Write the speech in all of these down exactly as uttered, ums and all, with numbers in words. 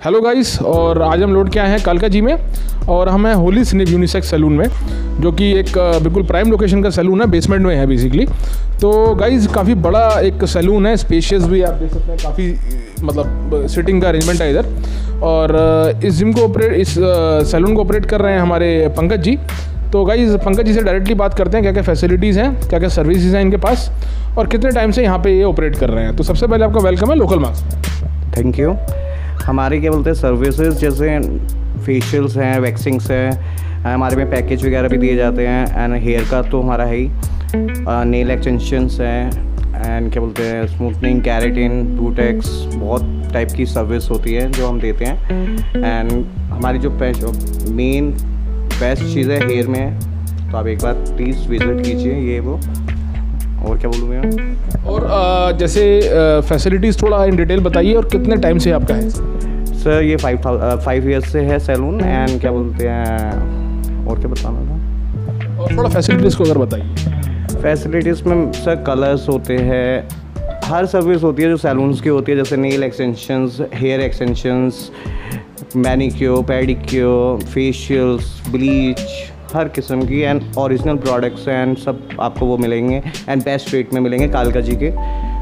Hello guys, और आज हम लौट के आए हैं कालका जी में और हम हैं होली स्निप यूनिसेक्स सैलून में, जो कि एक बिल्कुल प्राइम लोकेशन का सैलून है, बेसमेंट में है बेसिकली। तो गाइस काफ़ी बड़ा एक सैलून है, स्पेशियस भी आप देख सकते हैं, काफ़ी मतलब सिटिंग का अरेंजमेंट है इधर। और इस जिम को ऑपरेट इस सैलून को ऑपरेट कर रहे हैं हमारे पंकज जी। तो गाइस पंकज जी से डायरेक्टली बात करते हैं, क्या क्या फैसिलिटीज़ हैं, क्या क्या सर्विसेज हैं इनके पास और कितने टाइम से यहाँ पे ये ऑपरेट कर रहे हैं। तो सबसे पहले आपका वेलकम है लोकल मार्क्स। Thank you. हमारे क्या बोलते हैं सर्विसेज, जैसे फेशियल्स हैं, वैक्सिंग्स हैं, हमारे में पैकेज वगैरह भी दिए जाते हैं। एंड हेयर का तो हमारा है ही, नेल एक्सटेंशंस हैं, एंड क्या बोलते हैं स्मूथनिंग, कैरेटिन, बूटेक्स, बहुत टाइप की सर्विस होती है जो हम देते हैं। एंड हमारी जो मेन बेस्ट चीज़ है हेयर में है, तो आप एक बार प्लीज़ विजिट कीजिए। ये वो और क्या बोलूँ मैं, और आ, जैसे फैसिलिटीज़ थोड़ा इन डिटेल बताइए, और कितने टाइम से आपका है? सर ये फाइव फाइव ईयर्स से है सैलून। एंड क्या बोलते हैं और क्या बताना था, और थोड़ा फैसिलिटीज़ को अगर बताइए। फैसिलिटीज़ में सर कलर्स होते हैं, हर सर्विस होती है जो सैलून्स की होती है, जैसे nail extensions, hair extensions, manicure, pedicure, facials, bleach, हर किस्म की एंड ओरिजिनल प्रोडक्ट्स एंड सब आपको वो मिलेंगे एंड बेस्ट रेट में मिलेंगे कालका जी के।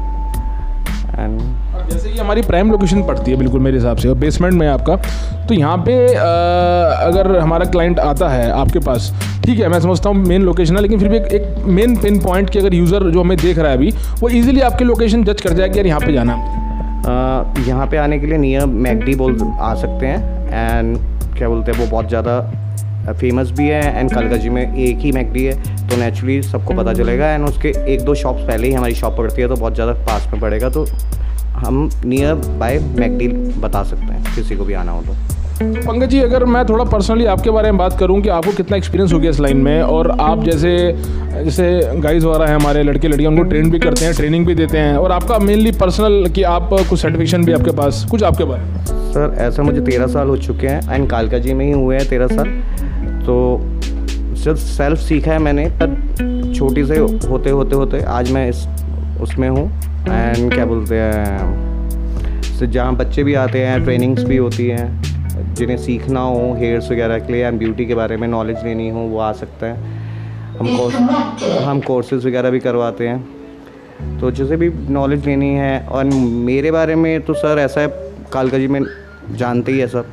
एंड जैसे ये हमारी प्राइम लोकेशन पड़ती है बिल्कुल मेरे हिसाब से, और बेसमेंट में है आपका, तो यहाँ पे आ, अगर हमारा क्लाइंट आता है आपके पास, ठीक है मैं समझता हूँ मेन लोकेशन है, लेकिन फिर भी एक, एक मेन पिन पॉइंट की अगर यूज़र जो हमें देख रहा है अभी, वो इजीली आपकी लोकेशन जज कर जाएगा यार यहाँ पे जाना है। यहाँ पे आने के लिए नियर मैकडी बोल आ सकते हैं। एंड क्या बोलते हैं वो बहुत ज़्यादा फेमस भी है, एंड कालका जी में एक ही मैकडी है, तो नेचुरली सबको पता चलेगा। एंड उसके एक दो शॉप्स पहले ही हमारी शॉप पड़ती है, तो बहुत ज़्यादा पास में पड़ेगा, तो हम नियर बाय मैकडी बता सकते हैं किसी को भी आना हो तो। पंकज जी, अगर मैं थोड़ा पर्सनली आपके बारे में बात करूं कि आपको कितना एक्सपीरियंस हो गया इस लाइन में, और आप जैसे जैसे गाइज वगैरह हैं हमारे लड़के लड़कियां, उनको ट्रेन भी करते हैं, ट्रेनिंग भी देते हैं, और आपका मेनली पर्सनल कि आप कुछ सर्टिफिकेशन भी आपके पास, कुछ आपके बारे में? सर ऐसा मुझे तेरह साल हो चुके हैं एंड कालका जी में ही हुए हैं तेरह साल। तो सिर्फ सेल्फ सीखा है मैंने, पर छोटी से होते होते होते आज मैं इस उसमें हूँ। एंड क्या बोलते हैं जहाँ बच्चे भी आते हैं, ट्रेनिंग्स भी होती हैं, जिन्हें सीखना हो हेयर्स वगैरह के लिए एंड ब्यूटी के बारे में नॉलेज लेनी हो वो आ सकता है। हम कोर्स हम कोर्सेज वगैरह भी करवाते हैं, तो जैसे भी नॉलेज लेनी है। और मेरे बारे में तो सर ऐसा है, कालका जी में जानते ही है सब,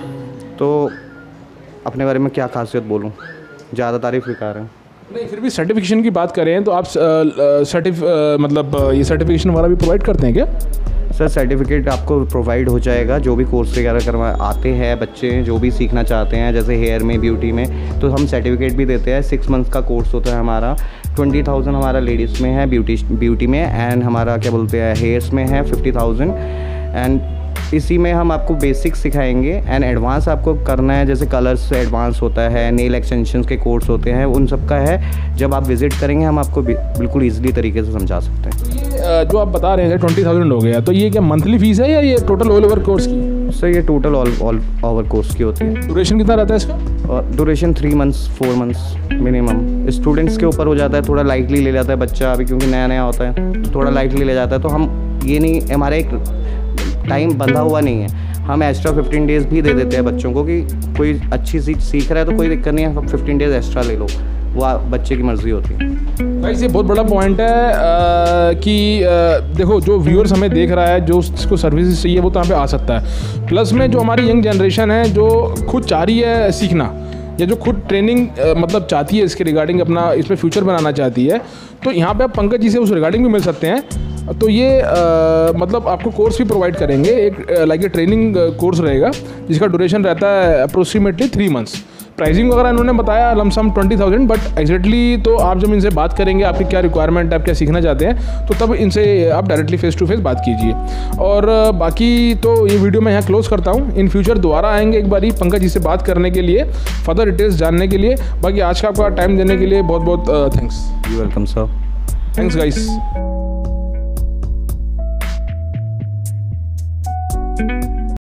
तो अपने बारे में क्या खासियत बोलूँ, ज़्यादा तारीफ बेकार है। नहीं, फिर भी सर्टिफिकेशन की बात करें तो आप सर्टिफ मतलब ये सर्टिफिकेशन वाला भी प्रोवाइड करते हैं क्या? सर सर्टिफिकेट आपको प्रोवाइड हो जाएगा, जो भी कोर्स वगैरह करवा आते हैं बच्चे जो भी सीखना चाहते हैं, जैसे हेयर में, ब्यूटी में, तो हम सर्टिफिकेट भी देते हैं। सिक्स मंथ्स का कोर्स होता है हमारा। ट्वेंटी थाउजेंड हमारा लेडीज़ में है ब्यूटी ब्यूटी में, एंड हमारा क्या बोलते हैं हेयर्स में है फिफ्टी थाउजेंड। एंड इसी में हम आपको बेसिक्स सिखाएंगे एंड एडवांस आपको करना है, जैसे कलर्स से एडवांस होता है, नेल एक्सटेंशंस के कोर्स होते हैं, उन सब का है। जब आप विजिट करेंगे हम आपको बिल्कुल ईजिली तरीके से समझा सकते हैं। तो ये जो आप बता रहे हैं ट्वेंटी थाउजेंड हो गया, तो ये क्या मंथली फीस है या ये टोटल ऑल ओवर कोर्स की? सर ये total all all over course की होती है। ड्यूरेशन कितना रहता है इसका? और duration three months four months minimum. Students के ऊपर हो जाता है, थोड़ा लाइटली ले जाता है बच्चा, अभी क्योंकि नया नया होता है तो थोड़ा लाइटली ले जाता है। तो हम ये नहीं, हमारा एक टाइम बंधा हुआ नहीं है, हम एक्स्ट्रा फिफ्टीन डेज़ भी दे देते हैं बच्चों को, कि कोई अच्छी सीख सीख रहा है तो कोई दिक्कत नहीं है, फिफ्टीन डेज़ एक्स्ट्रा ले लो, वो बच्चे की मर्ज़ी होती है। भाई ये बहुत बड़ा पॉइंट है आ, कि आ, देखो जो व्यूअर्स हमें देख रहा है, जो जिसको सर्विसेज चाहिए वो तो यहाँ पे आ सकता है। प्लस में जो हमारी यंग जनरेशन है जो खुद चाह रही है सीखना, या जो खुद ट्रेनिंग मतलब चाहती है इसके रिगार्डिंग, अपना इसमें फ्यूचर बनाना चाहती है, तो यहाँ पे आप पंकज जी से उस रिगार्डिंग भी मिल सकते हैं। तो ये आ, मतलब आपको कोर्स भी प्रोवाइड करेंगे, एक लाइक ए ट्रेनिंग कोर्स रहेगा जिसका ड्यूरेशन रहता है अप्रोक्सीमेटली थ्री मंथ्स। प्राइसिंग वगैरह इन्होंने बताया lump sum twenty thousand, but exactly तो आप जब इनसे बात करेंगे आपकी क्या रिक्वायरमेंट है, आप क्या सीखना चाहते हैं, तो तब इनसे आप डायरेक्टली फेस टू फेस बात कीजिए। और बाकी तो ये वीडियो मैं यहाँ क्लोज करता हूँ। इन फ्यूचर दोबारा आएंगे एक बारी पंकज जी से बात करने के लिए, फर्दर डिटेल्स जानने के लिए। बाकी आज का आपका टाइम देने के लिए बहुत बहुत thanks. You welcome sir. Thanks guys.